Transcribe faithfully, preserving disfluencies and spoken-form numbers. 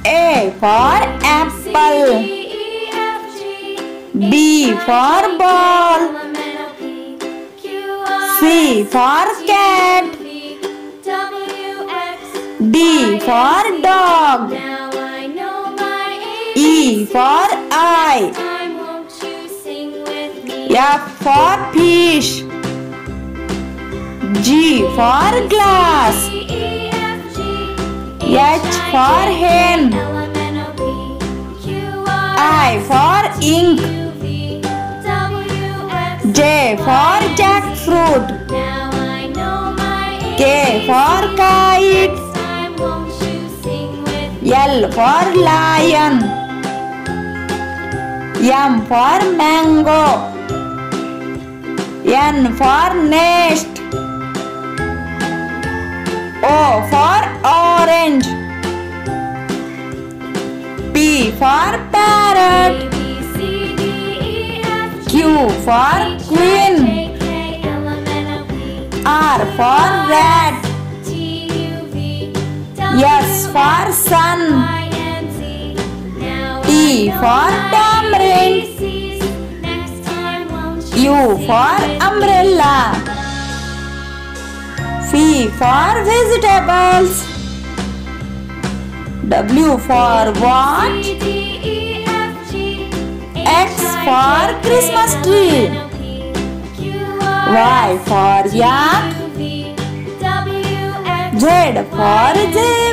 A for apple. B for ball. C for cat. D for dog. E for eye. F for fish. G for glass. H for hen. I for ink. J for jackfruit. K for kite. L for lion. M for mango. N for nest. O for orange. P for parrot. Q for queen. R for rat. S for sun. T for tamarind. U for umbrella. V for vegetables. W for watch. X for Christmas tree. Y for yak. Z for zebra.